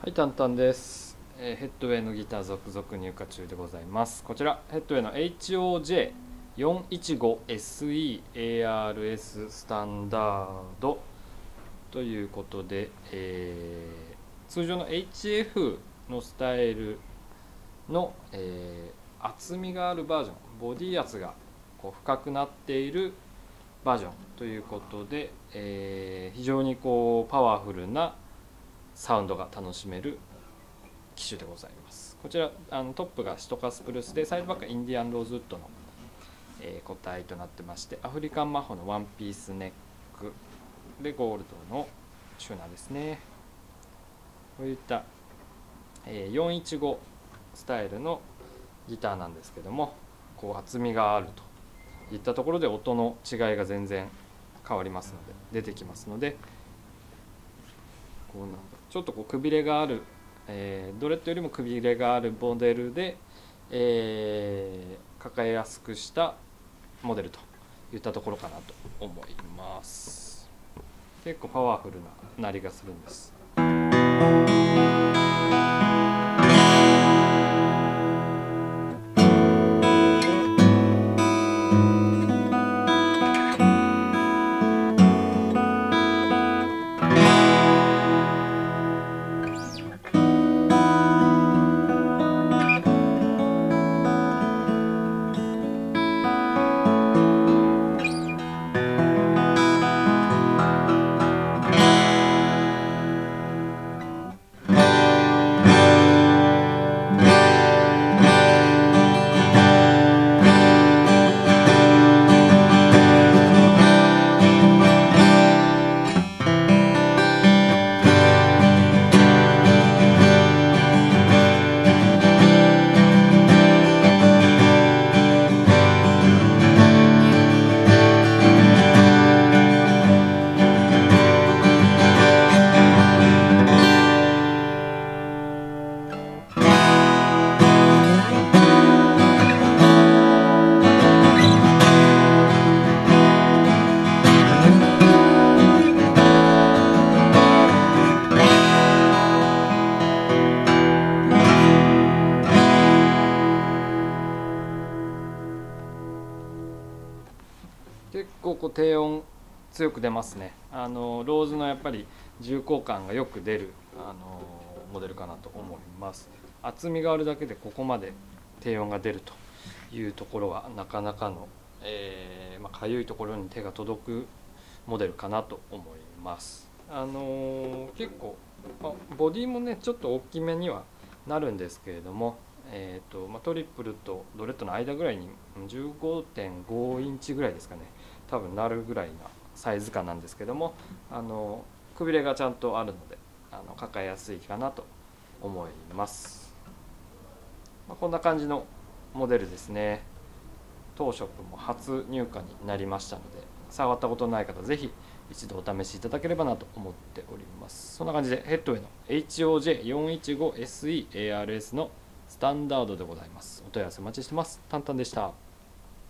はい、タンタンです。ヘッドウェイのギター続々入荷中でございます。こちらヘッドウェイの HOJ415SE-ARS スタンダードということで、通常の HF のスタイルの、厚みがあるバージョン、ボディ圧がこう深くなっているバージョンということで、非常にこうパワフルなサウンドが楽しめる機種でございます。こちらトップがシトカスプルースで、サイドバックはインディアンローズウッドの、個体となってまして、アフリカンマホのワンピースネックでゴールドのシュナですね。こういった、415スタイルのギターなんですけども、こう厚みがあるといったところで音の違いが全然変わりますので、出てきますので、こうなんかちょっとこうくびれがある、ドレッドよりもくびれがあるモデルで、抱えやすくしたモデルといったところかなと思います。結構パワフルな鳴りがするんです。結構こう低音強く出ますね。ローズのやっぱり重厚感がよく出るモデルかなと思います。厚みがあるだけでここまで低音が出るというところはなかなかのかゆいところに手が届くモデルかなと思います。結構ボディもねちょっと大きめにはなるんですけれども、トリプルとドレッドの間ぐらいに 15.5 インチぐらいですかね、多分なるぐらいなサイズ感なんですけども、くびれがちゃんとあるので抱えやすいかなと思います。こんな感じのモデルですね。当ショップも初入荷になりましたので、触ったことない方ぜひ一度お試しいただければなと思っております。そんな感じでヘッドウェイの HOJ415SE-ARS のスタンダードでございます。お問い合わせお待ちしてます。タンタンでした。